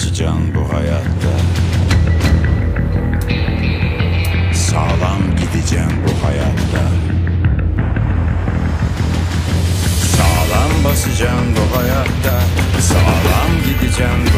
basacaksın bu hayatta. Sağlam gideceksin bu hayatta. Sağlam basacaksın bu hayatta. Sağlam gideceksin